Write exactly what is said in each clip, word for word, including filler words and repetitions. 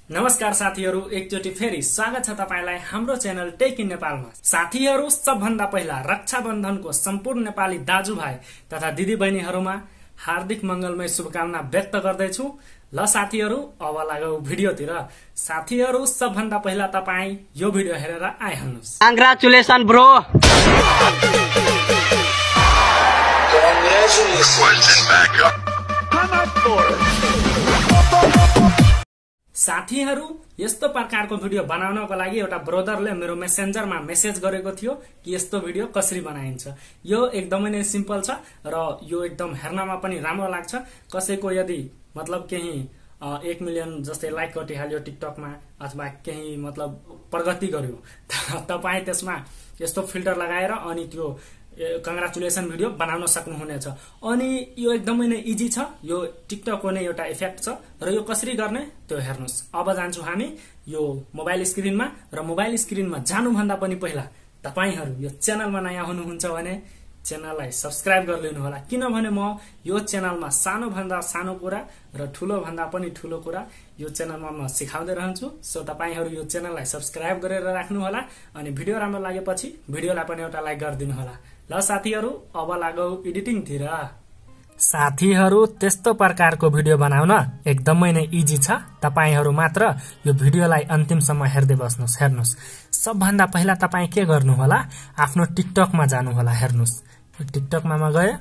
नमस्कार साथीहरु, एकचोटी फेरि स्वागत छ तपाईलाई हाम्रो च्यानल टेक इन नेपालमा। साथीहरु, सबभन्दा पहिला रक्षाबन्धनको सम्पूर्ण नेपाली दाजुभाइ तथा दिदीबहिनीहरुमा हार्दिक मंगलमय शुभकामना व्यक्त गर्दैछु। ल साथीहरु, अब लागौ भिडियोतिर। साथीहरु, सबभन्दा पहिला तपाई यो भिडियो हेरेर आइहाल्नुस्। Congratulation bro. साथीहरु, यस्तो प्रकारको भिडियो बनाउनको लागि एउटा ब्रदरले मेरो मेसेन्जरमा मेसेज गरेको थियो कि यस्तो भिडियो कसरी बनाइन्छ। यो एकदमै नै सिम्पल छ र यो एकदम हेर्नमा पनि राम्रो लाग्छ। कसैको यदि मतलब केही एक मिलियन जस्तै लाइक कटिहाल्यो टिकटकमा अथवा केही मतलब प्रगति गर्यो, तपाई त्यसमा यस्तो फिल्टर लगाएर अनि त्यो कंग्रेचुलेसन भिडियो बनाउन सक्नुहुनेछ। अनि यो एकदमै नै इजी छ। यो टिकटकको नै एउटा इफेक्ट छ र यो कसरी गर्ने त्यो हेर्नुस्। अब जान्छु हामी यो मोबाइल स्क्रिनमा र मोबाइल स्क्रिनमा जानुभन्दा पनि पहिला तपाईहरु यो च्यानलमा नयाँ हुनुहुन्छ भने च्यानललाई सब्स्क्राइब गरिदिनु होला, किनभने म यो च्यानलमा सानो भन्दा सानो कुरा र ठूलो भन्दा पनि ठूलो कुरा यो च्यानलमा म सिकाउँदै रहन्छु। सो तपाईहरु यो च्यानललाई सब्स्क्राइब गरेर राख्नु होला अनि भिडियो राम्रो लागेपछि भिडियोलाई पनि एउटा लाइक गरिदिनु होला। ल साथीहरु, अब लागौ एडिटिङतिर। साथीहरु, त्यस्तो प्रकारको भिडियो बनाउन एकदमै नै इजी छ। तपाईहरु मात्र यो भिडियोलाई अन्तिमसम्म हेर्दै बस्नुस्। हेर्नुस्, सबभन्दा पहिला तपाई के गर्नु होला, आफ्नो टिकटकमा जानु होला। हेर्नुस्, टिकटकमा म गए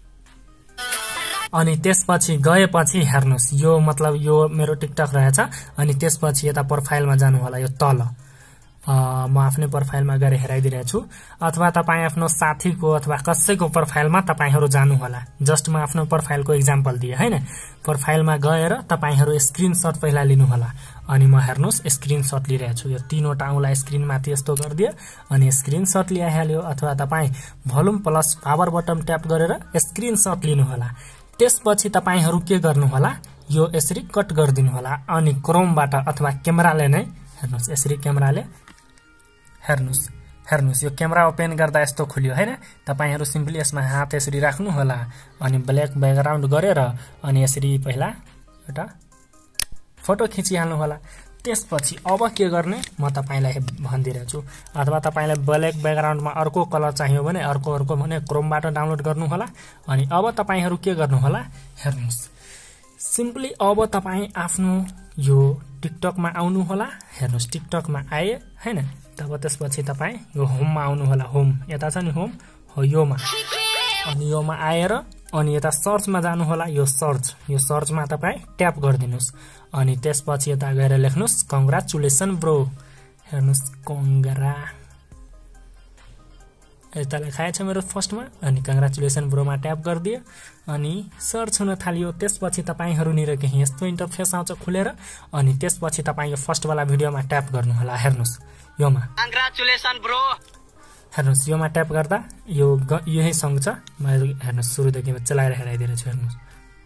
अनि त्यसपछि गएपछि हेर्नुस्, यो मतलब यो मेरो टिकटक रहेछ। अनि त्यसपछि यता प्रोफाइलमा जानु होला, यो तल म आफ्नै प्रोफाइलमा गएर हेराइदिरहेछु। अथवा तपाई आफ्नो साथीको अथवा कसैको प्रोफाइलमा तपाईहरु जानु होला। जस्ट म आफ्नो प्रोफाइलको एक्जाम्पल दिए हैन। प्रोफाइलमा गएर तपाईहरु स्क्रिनशट पहिला लिनु होला। अनि म हेर्नुस् स्क्रिनशट लिइरहेछु। यो तीनवटा औंला स्क्रिनमाथि यस्तो गर्दिए अनि स्क्रिनशट लिइहाल्यो। अथवा तपाई volume plus power button tap गरेर स्क्रिनशट लिनु होला। त्यसपछि तपाईहरु के गर्नु होला, यो यसरी कट गरिदिनु होला। अनि क्रोमबाट अथवा क्यामेराले नै हेर्नुस्, यसरी क्यामेराले हेर्नुस् हेर्नुस् यो क्यामेरा ओपन गर्दा यस्तो खुल्यो हैन। तपाईहरु सिम्पली यसमा हात यसरी राख्नु होला अनि ब्ल्याक ब्याकग्राउन्ड गरेर अनि यसरी पहिला एउटा फोटो खिचिहाल्नु होला। त्यसपछि अब के गर्ने म तपाईलाई भन्दिरहेछु। अथवा तपाईलाई ब्ल्याक ब्याकग्राउन्डमा अर्को कलर चाहियो भने अर्को अर्को भने क्रोमबाट डाउनलोड गर्नु होला। अनि अब तपाईहरु के गर्नु होला, हेर्नुस् सिम्पली अब तपाई आफ्नो यो टिकटकमा आउनु होला। हेर्नुस्, टिकटकमा आए हैन। तब त्यसपछि तपाई यो होममा आउनु होला। होम यता छ नि, होम हो योमा। अनि योमा आएर अनि यता सर्चमा जानु होला। यो सर्च यो सर्चमा तपाई ट्याप गरिदिनुस्। अनि त्यसपछि यता गएर लेख्नुस् कंग्रेचुलेसन ब्रो। हेर्नुस् कंग्रा यता लेखाएको छ मेरो फर्स्टमा। अनि कंग्रेचुलेसन ब्रोमा ट्याप गरिदियो अनि सर्च हुन थाल्यो। त्यसपछि तपाईहरु निर केही यस्तो इन्टरफेस आउँछ खुलेर। अनि त्यसपछि तपाई यो फर्स्ट वाला भिडियोमा ट्याप गर्नु होला। हेर्नुस् योमा कंग्रेचुलेसन ब्रो। हेर्नुस् योमा ट्याप गर्दा यो यही सङ छ। म हेर्नुस् सुरुदेखि चलाएर हेराइदिरहेछु। हेर्नुस्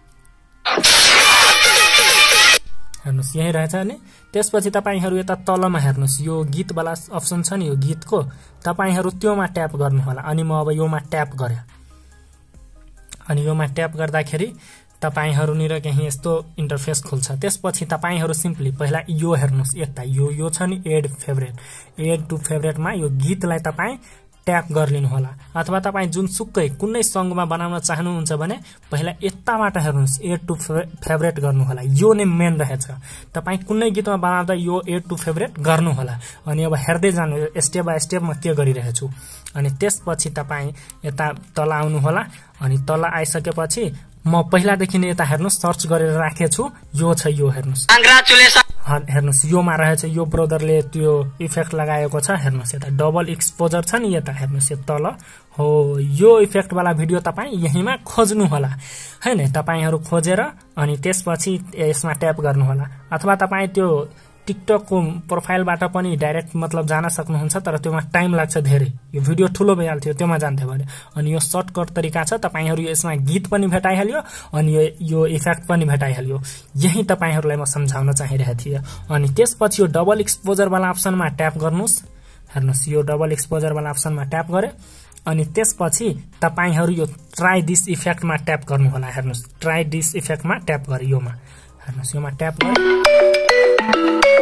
हेर्नुस् यही रहेछ नि। त्यसपछि तपाईहरु यता तलमा हेर्नुस् यो गीत वाला अप्सन छ नि, यो गीतको तपाईहरु त्योमा ट्याप गर्नु होला। अनि म अब योमा ट्याप गरे अनि योमा ट्याप गर्दाखेरि तपाईहरु निर केही यस्तो इन्टरफेस खुल्छ। त्यसपछि तपाईहरु सिम्पली पहिला यो हेर्नुस् यता यो यो छ नि एड फेभरेट। एड टु फेभरेटमा यो गीतलाई तपाई ट्याप गरिलिनु होला। अथवा तपाई जुन सुकै कुनै सङमा बनाउन चाहनुहुन्छ भने पहिला यताबाट हेर्नुस् एड टु फेभरेट गर्नु होला। यो नै मेन रहेछ। तपाई कुनै गीतमा बनाउँदा यो एड टु फेभरेट गर्नु होला। अनि अब हेर्दै जानु स्टेप बाइ स्टेप म के गरिरहेछु। अनि त्यसपछि तपाई यता तल आउनु होला। अनि तल आइसकेपछि म पहिलादेखि नै यता हेर्नुस् सर्च गरेर राखेछु। यो छ यो हेर्नुस् कंग्रेचुलेसन। हेर्नुस् योमा रहेछ। यो ब्रदरले त्यो इफेक्ट लगाएको छ। हेर्नुस् यता डबल एक्सपोजर छ नि, यता हेर्नुस् यो तल हो। यो इफेक्ट वाला भिडियो तपाई यहीमा खोज्नु होला हैन। तपाईहरु खोजेर अनि त्यसपछि यसमा ट्याप गर्नु होला। अथवा तपाई त्यो टिकटकको प्रोफाइलबाट पनि डाइरेक्ट मतलब जान सक्नुहुन्छ। तर त्यसमा टाइम लाग्छ धेरै। यो भिडियो ठुलो भइहाल्थ्यो त्यसमा जान्थे भने। अनि यो सर्टकट तरिका छ। तपाईहरु यसमा गीत पनि भेटाइहाल्यो अनि यो यो इफेक्ट पनि भेटाइहाल्यो। यही तपाईहरुलाई म सम्झाउन चाहिरहेको थिएँ। अनि त्यसपछि यो डबल एक्सपोजर वाला अप्सनमा ट्याप गर्नुस्। हेर्नुस् यो डबल एक्सपोजर वाला अप्सनमा ट्याप गरे अनि त्यसपछि तपाईहरु यो ट्राई दिस इफेक्टमा ट्याप गर्नु होला। हेर्नुस् ट्राई दिस इफेक्टमा ट्याप गरे योमा। हेर्नुस् योमा ट्याप गरे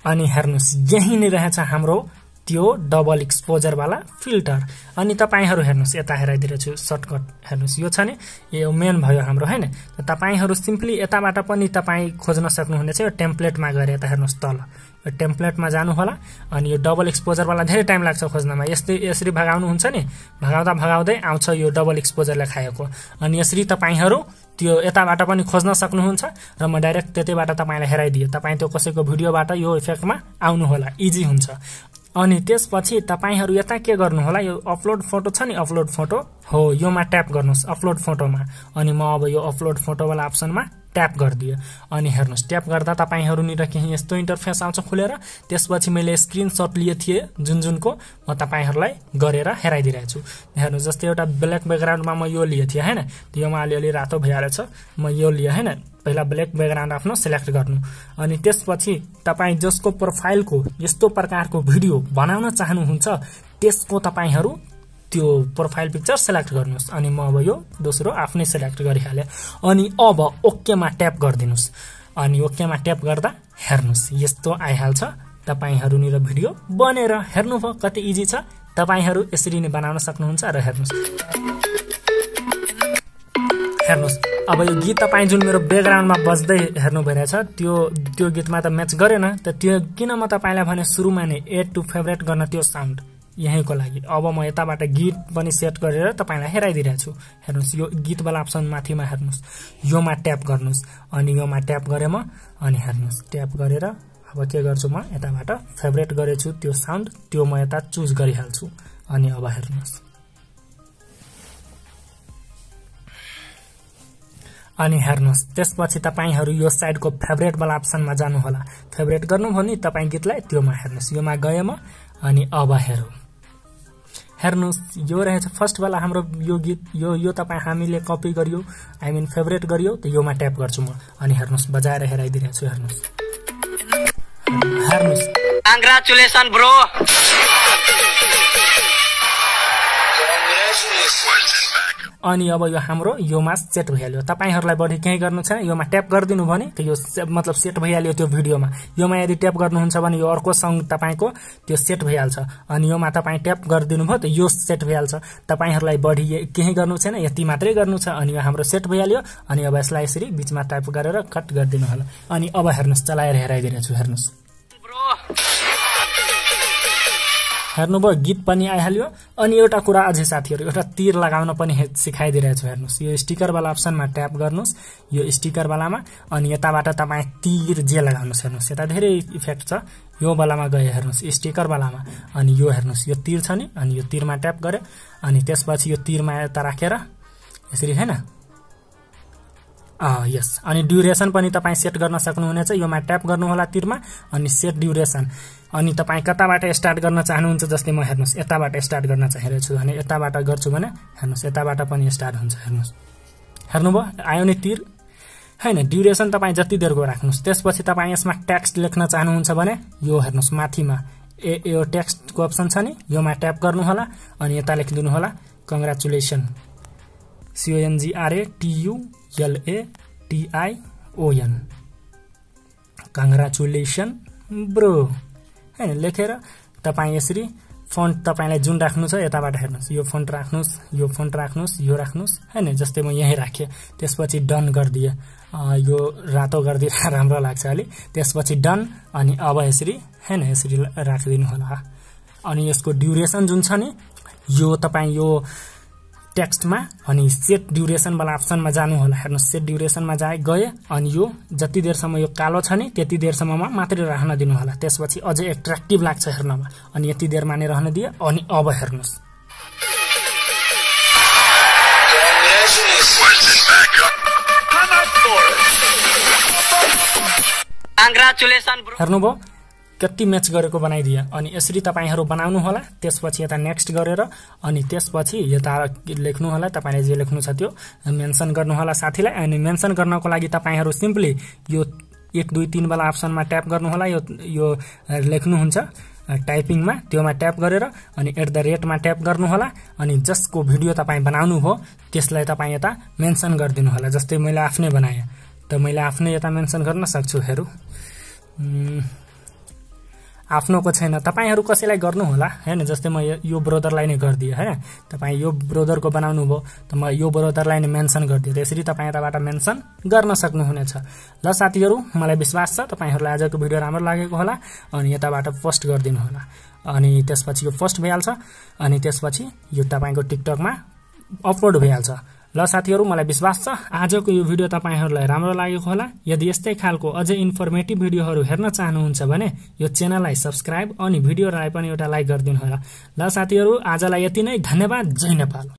अनि हेर्नुस् यही नै रहेछ हाम्रो त्यो डबल एक्सपोजर वाला फिल्टर। अनि तपाईहरु हेर्नुस् यता हेराइदिरहेछु सर्टकट हेर्नुस् यो छ नि यो मेन भयो हाम्रो हैन। तपाईहरु सिम्पली यताबाट पनि तपाई खोज्न सक्नुहुनेछ यो टेम्प्लेटमा गएर यता हेर्नुस् तल यो टेम्प्लेटमा जानु होला अनि यो डबल एक्सपोजर वाला धेरै टाइम लाग्छ खोज्नमा। यस्तै यसरी भगाउनु हुन्छ नि भगाउँदा भगाउँदै आउँछ यो डबल एक्सपोजरले खाएको। अनि यसरी तपाईहरु त्यो यताबाट पनि खोज्न सक्नुहुन्छ र म डाइरेक्ट त्यतैबाट तपाईलाई हेराइदिए तपाई त्यो कसैको भिडियोबाट यो इफेक्टमा आउनु होला इजी हुन्छ। अनि त्यसपछि तपाईहरु यता के गर्नु होला यो अपलोड फोटो छ नि अपलोड फोटो हो योमा ट्याप गर्नुस् अपलोड फोटोमा। अनि म अब यो अपलोड फोटो वाला अप्सनमा ट्याप गर्दिए अनि हेर्नुस् ट्याप गर्दा तपाईहरु नि र केही यस्तो इन्टरफेस आउँछ खुलेर। त्यसपछि मैले स्क्रिनशट लिए थिए जुन जुनको म तपाईहरुलाई गरेर हेराइदिरहेछु। हेर्नुस् जस्तै एउटा ब्ल्याक ब्याकग्राउन्डमा म यो लिए थिए हैन योमा अलिअलि रातो भइहालेछ म यो लिए हैन। पहिला ब्ल्याक ब्याकग्राउन्ड आफ्नो सिलेक्ट गर्नु अनि त्यसपछि तपाई जसको प्रोफाइलको यस्तो प्रकारको भिडियो बनाउन चाहनुहुन्छ त्यसको तपाईहरु त्यो प्रोफाइल पिक्चर सिलेक्ट गर्नुस्। अनि म अब यो दोस्रो आफ्नै सिलेक्ट गरिहाले अनि अब ओके मा ट्याप गर्दिनुस्। अनि ओके मा ट्याप गर्दा हेर्नुस् यस्तो आइहाल्छ तपाईहरु नि र भिडियो बनेर हेर्नु भयो कति इजी छ। तपाईहरु यसरी नै बनाउन सक्नुहुन्छ र हेर्नुस् हेर्नुस् अब यो गीत तपाई जुन मेरो ब्याकग्राउन्डमा बज्दै हेर्नु भइरहेछ त्यो त्यो गीतमा त म्याच गरेन त त्यो किन म तपाईलाई भने सुरुमा नै एड टु फेभरेट गर्न त्यो साउन्ड यहीको लागि। अब म यताबाट गीत पनि सेट गरेर तपाईलाई हेराइदिरहेछु छु। हेर्नुस् यो गीत वाला अप्सन माथिमा हेर्नुस् योमा ट्याप गर्नुस् अनि योमा ट्याप गरे म अनि हेर्नुस् ट्याप गरेर अब के गर्छु म यताबाट फेभरेट गरेछु त्यो साउन्ड त्यो म यता चुज गरिहाल्छु। अनि अब हेर्नुस् अनि हेर्नुस् त्यसपछि तपाईहरु यो साइडको फेभरेट वाला अप्सनमा जानु होला। फेभरेट गर्नु भयो नि तपाई गीतलाई त्योमा हेर्नुस् योमा गए म अनि अब हेरौ हेर्नुस् यो रहेछ फर्स्ट वाला हाम्रो यो गीत यो यो तपाई हामीले कपी गरियो आई मिन फेभरेट गरियो त योमा ट्याप गर्छु म अनि हेर्नुस् बजाएर हेराइदिरहेछु। हेर्नुस् हेर्नुस् कंग्रेचुलेसन ब्रो। अनि अब यो हाम्रो योमा सेट भइहाल्यो। तपाईहरुलाई बढी केही गर्नु छ योमा ट्याप गर्दिनु भने त यो मतलब सेट भइहाल्यो त्यो भिडियोमा। योमा यदि ट्याप गर्नुहुन्छ भने यो अर्को सङ तपाईको त्यो सेट भइहाल्छ। अनि योमा तपाई ट्याप गर्दिनु भयो त यो सेट भइहाल्छ। तपाईहरुलाई बढी केही गर्नु छैन यति मात्रै गर्नु छ अनि यो हाम्रो सेट भइहाल्यो। अनि अब यसलाई यसरी बीचमा टाइप गरेर कट गर्दिनु होला। अनि अब हेर्नुस् चलाएर हेराइदिरहेछु। हेर्नुस् हेर्नुभयो गीत पनि आइहाल्यो। अनि एउटा कुरा अझै साथीहरु एउटा तीर लगाउन पनि सिकाइदिरहेछु। हेर्नुस् यो स्टिकर वाला अप्सनमा ट्याप गर्नुस् यो स्टिकर वालामा अनि यताबाट तपाई तीर जे लगाउनुस्। हेर्नुस् यता धेरै इफेक्ट छ यो वालामा गए हेर्नुस् स्टिकर वालामा अनि यो हेर्नुस् यो तीर छ नि अनि यो तीरमा ट्याप गरे अनि त्यसपछि यो तीरमा यता राखेर यसरी हैन अ यस अनि ड्युरेसन पनि तपाई सेट गर्न सक्नुहुनेछ। योमा ट्याप गर्नु होला तीरमा अनि सेट ड्युरेसन अनि तपाई कताबाट स्टार्ट गर्न चाहनुहुन्छ जस्तै म हेर्नुस् यताबाट स्टार्ट गर्न चाहिरहेको छु भने यताबाट गर्छु भने हेर्नुस् यताबाट पनि स्टार्ट हुन्छ। हेर्नुस् हेर्नुभयो आयो नि तीर हैन। ड्युरेसन तपाई जति देरको राख्नुस्। त्यसपछि तपाई यसमा टेक्स्ट लेख्न चाहनुहुन्छ भने यो हेर्नुस् माथिमा ए यो टेक्स्टको अप्सन छ नि योमा ट्याप गर्नु होला अनि यता लेखिदिनु होला congratulation C O N G R A T U L A T I O N congratulation bro हैन लेखेर तपाई यसरी फन्ट तपाईलाई जुन राख्नु छ यताबाट हेर्नुस् यो फन्ट राख्नुस् यो फन्ट राख्नुस् यो राख्नुस् हैन जस्तै म यही राखे। त्यसपछि डन गर्दिए यो रातो गर्दिए राम्रो लाग्छ अलि। त्यसपछि डन अनि अब यसरी हैन यसरी राखिदिनु होला। अनि यसको ड्युरेसन जुन छ नि यो तपाई यो टेक्स्टमा अनि सेट ड्युरेसन वाला अप्सनमा जानु होला। हेर्नुस् सेट ड्युरेसनमा जाए गए अनि यो जति देरसम्म यो कालो छ नि त्यति देरसम्ममा मात्रै राख्न दिनु होला। त्यसपछि अझै एट्र्याक्टिभ लाग्छ हेर्नमा अनि यति देरमा नै रहन दिए। अनि अब हेर्नुस् कंग्रेचुलेसन ब्रो। हेर्नुभयो कति म्याच गरेको बनाइदिए। अनि यसरी तपाईहरु बनाउनु होला। त्यसपछि यता नेक्स्ट गरेर अनि त्यसपछि यता लेख्नु होला तपाईले जे लेख्नु छ त्यो मेन्सन गर्नु होला साथीलाई। अनि मेन्सन गर्नको लागि तपाईहरु सिम्पली यो एक दुई तीन वाला अप्सनमा ट्याप गर्नु होला। यो यो लेख्नु हुन्छ टाइपिङमा त्योमा ट्याप गरेर अनि एट द रेटमा ट्याप गर्नु होला। अनि जसको भिडियो तपाई बनाउनु भो त्यसलाई तपाई यता मेन्सन गर्दिनु होला। जस्तै मैले आफ्नै बनाए त मैले आफ्नै यता मेन्सन गर्न सक्छु। हेरौ आफ्नोको छैन तपाईहरु कसैलाई गर्नु होला हैन जस्तै म यो ब्रोदरलाई नै गर्दिए हैन तपाई यो ब्रोदरको बनाउनु भो त म यो ब्रोदरलाई नै मेन्सन गर्दिए त्यसरी तपाई यताबाट मेन्सन गर्न सक्नुहुनेछ ल साथीहरु मलाई विश्वास छ तपाईहरुलाई आजको भिडियो राम्रो लागेको होला अनि यताबाट पोस्ट गर्दिनु होला अनि त्यसपछि यो पोस्ट भइहाल्छ अनि त्यसपछि यो तपाईको टिकटकमा अपलोड भइहाल्छ ल साथीहरु मलाई विश्वास छ आजको यो भिडियो तपाईहरुलाई राम्रो लागेको होला यदि यस्तै खालको अझै इन्फर्मेटिभ भिडियोहरु हेर्न चाहनुहुन्छ भने यो च्यानललाई सब्स्क्राइब अनि भिडियोलाई पनि एउटा लाइक गरिदिनु होला ल साथीहरु आजलाई यति नै धन्यवाद जय नेपाल।